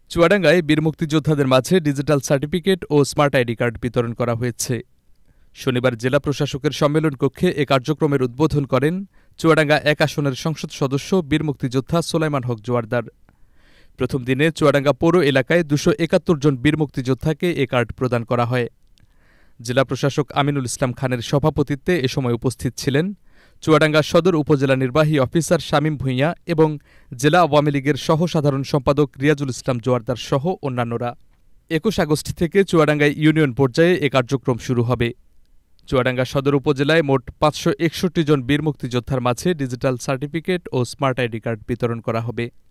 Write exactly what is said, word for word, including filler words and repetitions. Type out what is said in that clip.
চুয়াডাঙ্গায় বীর মুক্তিযোদ্ধাদের মাঝে ডিজিটাল সার্টিফিকেট ও স্মার্ট আইডি কার্ড বিতরণ করা হয়েছে। শনিবার জেলা প্রশাসকের সম্মেলন কক্ষে এ কার্যক্রমের উদ্বোধন করেন চুয়াডাঙ্গা এক আসনের সংসদ সদস্য বীর মুক্তিযোদ্ধা সোলাইমান হক জোয়ারদার। প্রথম দিনে চুয়াডাঙ্গা পৌর এলাকায় দুশো একাত্তর জন বীর মুক্তিযোদ্ধাকে এ কার্ড প্রদান করা হয়। জেলা প্রশাসক আমিনুল ইসলাম খানের সভাপতিত্বে এ সময় উপস্থিত ছিলেন চুয়াডাঙ্গা সদর উপজেলা নির্বাহী অফিসার শামীম ভূঁইয়া এবং জেলা আওয়ামী লীগের সহ সাধারণ সম্পাদক রিয়াজুল ইসলাম জোয়ারদার সহ অন্যান্যরা। একুশ আগস্ট থেকে চুয়াডাঙ্গায় ইউনিয়ন পর্যায়ে এ কার্যক্রম শুরু হবে। চুয়াডাঙ্গা সদর উপজেলায় মোট পাঁচশো একষট্টি জন বীর মুক্তিযোদ্ধার মাঝে ডিজিটাল সার্টিফিকেট ও স্মার্ট আইডি কার্ড বিতরণ করা হবে।